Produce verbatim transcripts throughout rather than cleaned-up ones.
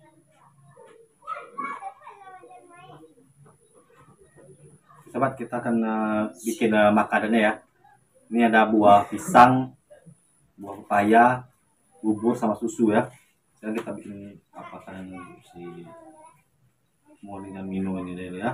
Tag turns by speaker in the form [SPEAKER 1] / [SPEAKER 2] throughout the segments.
[SPEAKER 1] Sobat, kita akan uh, bikin uh, makanannya ya. Ini ada buah pisang, buah papaya, bubur sama susu ya. Sekarang kita bikin apa kan si Moni dan Mino ini dulu ya.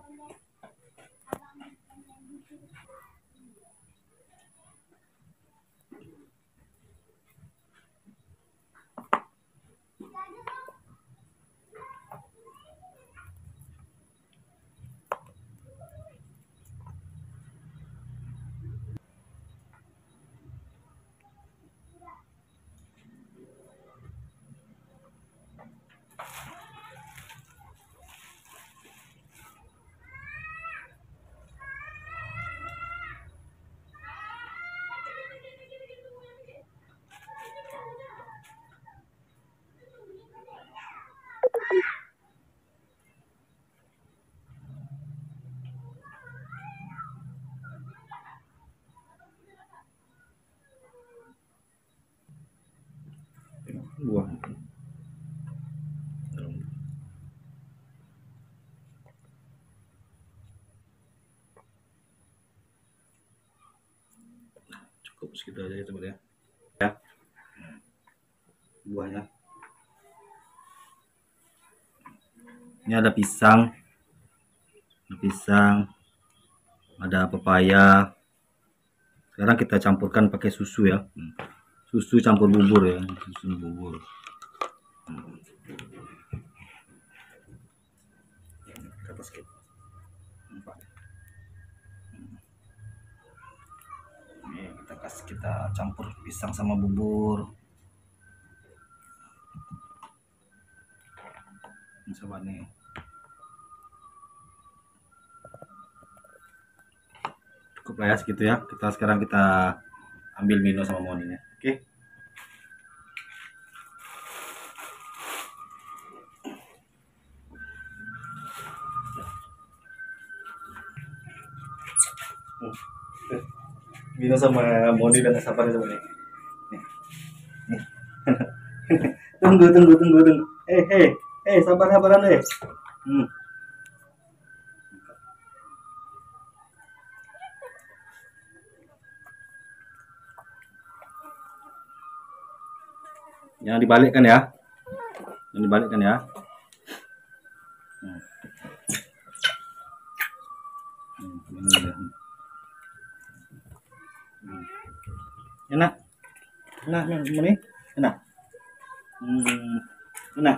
[SPEAKER 1] Buah cukup segitu aja ya teman ya. Ya, buahnya ini ada pisang, ada pisang, ada papaya. Sekarang kita campurkan pakai susu ya, susu campur bubur ya, susu bubur. Ke atas kita. Ini kita kasih, kita campur pisang sama bubur. Ini coba nih. Cukup lah ya segitu ya. Kita sekarang kita ambil Mino sama Moninya. Oke. Mino sama Moni dan sabar sama nih. Nih. Tunggu tunggu tunggu tunggu. Eh eh eh sabar sabaran deh. Hmm. Jangan dibalikkan ya. Jangan dibalikkan ya. Hmm. Hmm. Enak. Enak, Moni. Enak. Hmm. Enak.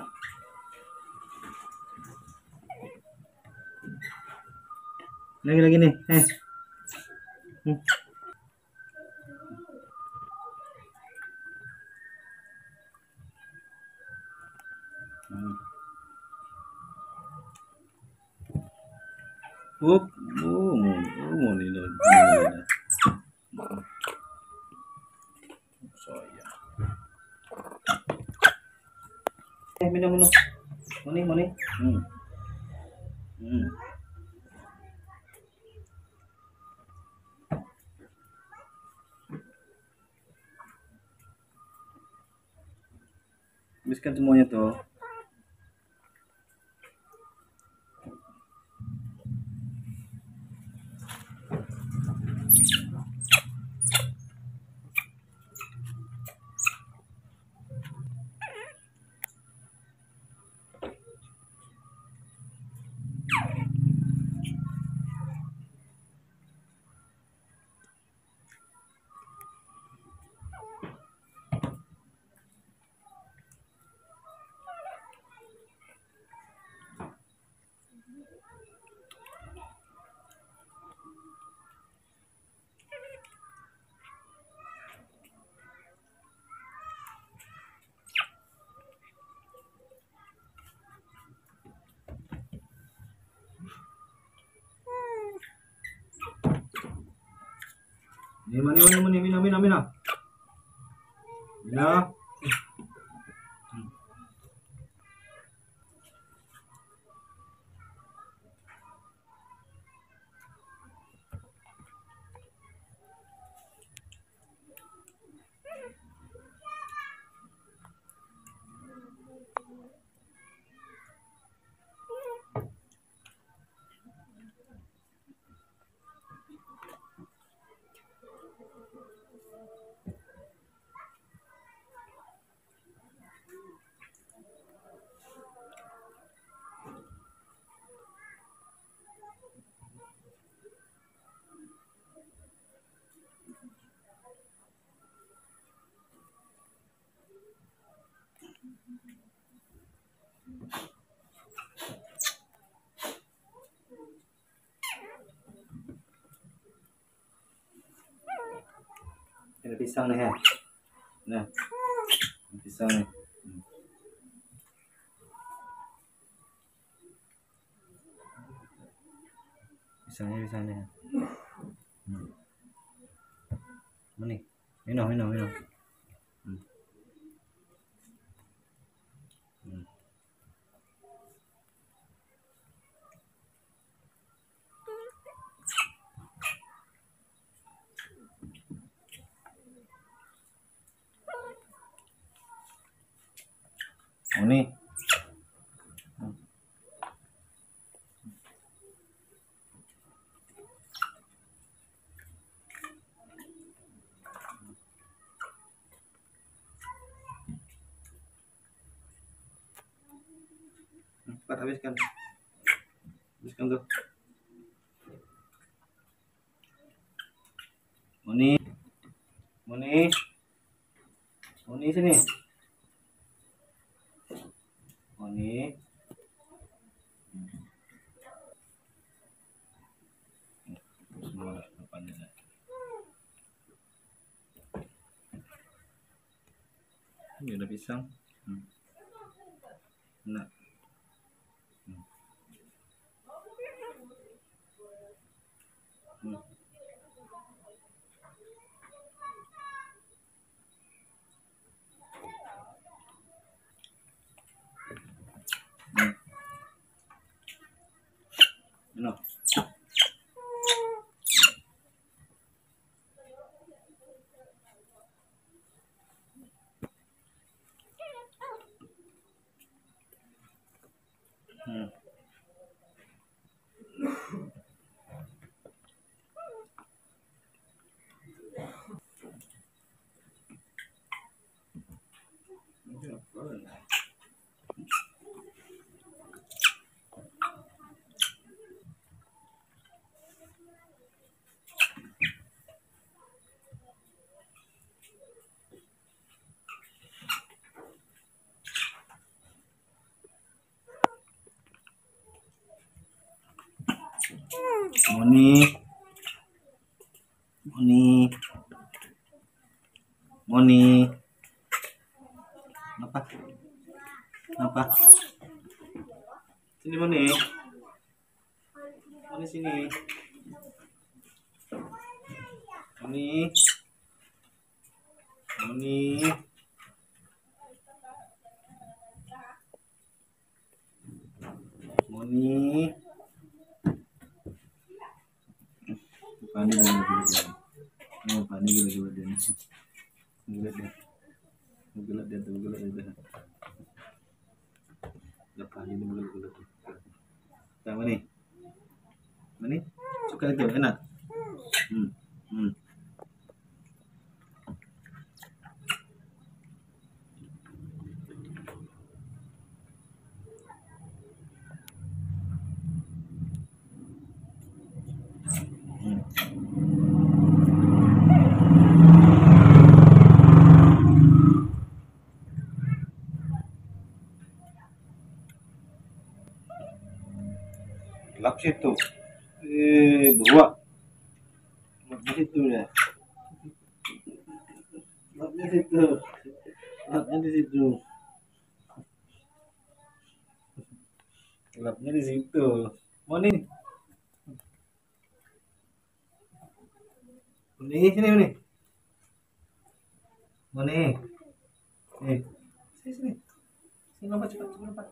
[SPEAKER 1] Lagi lagi nih. Eh. Hmm. Hmm. Up, oh, Moni, oh, Moni, Moni. Saya. Eh, minum minum. Moni, Moni. Hmm. Hmm. Habiskan semuanya tuh. Ini mana mana mana mina mina mina. Ya. pisang nih ya. Nah, pisang nih. Pisangnya di sana. Hmm. Moni, Mino, Mino, Mino. Hmm. Hmm. Moni. Cepat habiskan. Habiskan tuh. Moni. Moni. Moni sini. Moni. Semua depannya. Ini udah pisang. Hmm. Nah. Hmm. Hmm. Hmm. No. Hmm. Moni. Moni. Moni. Apa? Apa? Sini Moni. Moni sini. Moni. Moni. Moni. Pani dan lagi oh pani lagi lagi dia gelat dia gelat dia tuh gelat dia udah pani dia gelat gelat yang mana mana suka itu enak hmm hmm gelap situ eh buah gelap situ ya gelapnya situ gelapnya di situ gelapnya di situ Moni Moni sini Moni Moni eh sini sini sini lompat cepat cepat lompat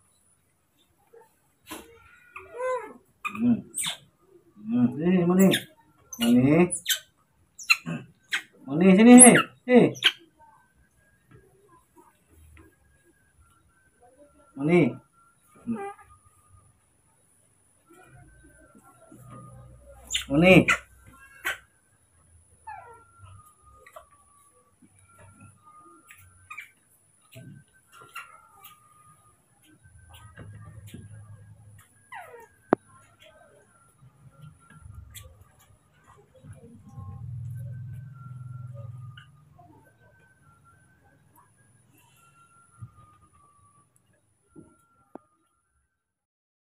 [SPEAKER 1] hmm hmm sini Moni Moni Moni sini eh Moni Moni